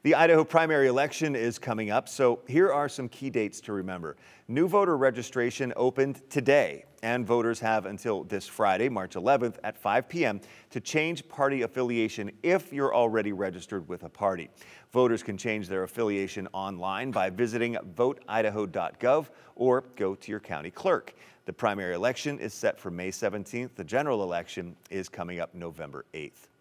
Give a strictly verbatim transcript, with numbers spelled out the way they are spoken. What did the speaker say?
The Idaho primary election is coming up, so here are some key dates to remember. New voter registration opened today, and voters have until this Friday, March eleventh at five p m to change party affiliation if you're already registered with a party. Voters can change their affiliation online by visiting vote idaho dot gov or go to your county clerk. The primary election is set for May seventeenth. The general election is coming up November eighth.